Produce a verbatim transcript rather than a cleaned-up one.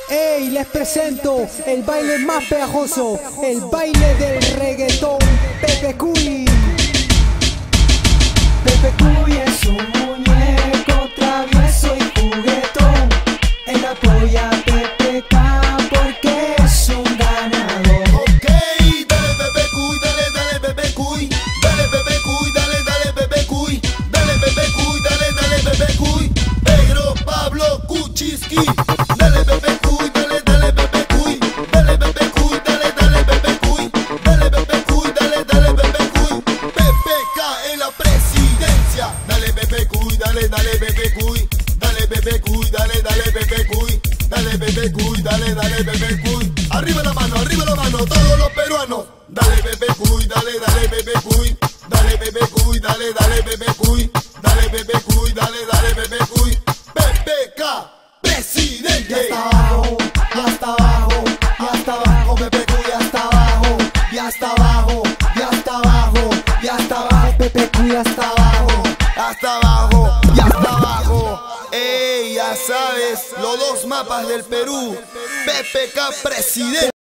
Ey, les presento el baile más pegajoso, el baile del reggaetón, Pepe Cuy. Pepe Cuy es un muñeco travieso y juguetón. Él apoya a Pepe K porque es un ganador. Ok, dale Pepe Cuy, dale, dale Pepe Cuy, dale Pepe Cuy, dale, dale Pepe Cuy, dale Pepe Cuy, dale, dale Pepe Cuy, Pedro Pablo Kuczynski, dale Pepe Cuy, dale, dale Pepe Cuy, dale Pepe Cuy, dale, dale Pepe Cuy, dale Pepe Cuy, dale, dale Pepe Cuy, Pepe K en la presidencia, dale Pepe Cuy, dale, dale Pepe Cuy, dale Pepe Cuy, dale, dale Pepe Cuy, dale Pepe Cuy, dale, dale Pepe Cuy, arriba la mano, arriba la mano, todos los peruanos, dale Pepe Cuy, dale, dale Pepe Cuy, dale Pepe Cuy, dale, dale Pepe Cuy, dale Pepe Cuy, dale, dale Pepe Cuy, Pepe K, presidente. Ya está abajo, ya está abajo, ya está abajo, Pepe Cuy, ya está abajo, ya está abajo, ya está abajo, ya está abajo, Pepe Cuy, ya está abajo. Hasta abajo, ya hasta abajo. Ey, ya sabes, los dos mapas del Perú. Pepe K, presidente.